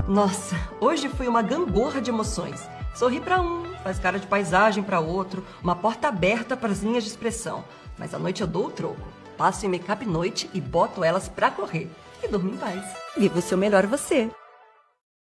Nossa, hoje fui uma gangorra de emoções. Sorri pra um, faz cara de paisagem pra outro, uma porta aberta para as linhas de expressão. Mas à noite eu dou o troco. Passo em make-up noite e boto elas pra correr. E durmo em paz. Viva o seu melhor você.